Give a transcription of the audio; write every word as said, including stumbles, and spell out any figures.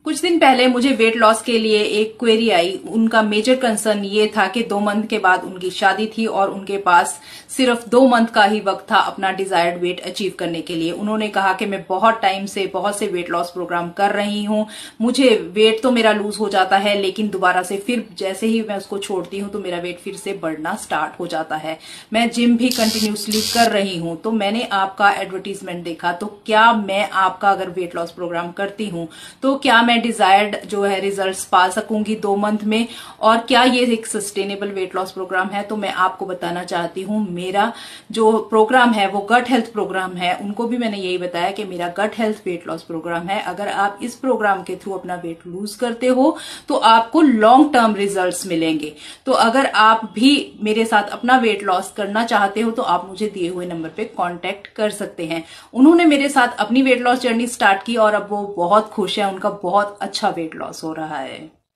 कुछ दिन पहले मुझे वेट लॉस के लिए एक क्वेरी आई। उनका मेजर कंसर्न ये था कि दो मंथ के बाद उनकी शादी थी और उनके पास सिर्फ दो मंथ का ही वक्त था अपना डिजायर्ड वेट अचीव करने के लिए। उन्होंने कहा कि मैं बहुत टाइम से बहुत से वेट लॉस प्रोग्राम कर रही हूं, मुझे वेट तो मेरा लूज हो जाता है लेकिन दोबारा से फिर जैसे ही मैं उसको छोड़ती हूं तो मेरा वेट फिर से बढ़ना स्टार्ट हो जाता है। मैं जिम भी कंटिन्यूसली कर रही हूं, तो मैंने आपका एडवर्टीजमेंट देखा, तो क्या मैं आपका अगर वेट लॉस प्रोग्राम करती हूं तो क्या मैं डिजायर्ड जो है रिजल्ट्स पा सकूंगी दो मंथ में, और क्या ये एक सस्टेनेबल वेट लॉस प्रोग्राम है। तो मैं आपको बताना चाहती हूँ, मेरा जो प्रोग्राम है वो गट हेल्थ प्रोग्राम है। उनको भी मैंने यही बताया कि मेरा gut health weight loss program है। अगर आप इस प्रोग्राम के थ्रू अपना वेट लूज करते हो तो आपको लॉन्ग टर्म रिजल्ट्स मिलेंगे। तो अगर आप भी मेरे साथ अपना वेट लॉस करना चाहते हो तो आप मुझे दिए हुए नंबर पे कांटेक्ट कर सकते हैं। उन्होंने मेरे साथ अपनी वेट लॉस जर्नी स्टार्ट की और अब वो बहुत खुश है, उनका बहुत अच्छा वेट लॉस हो रहा है।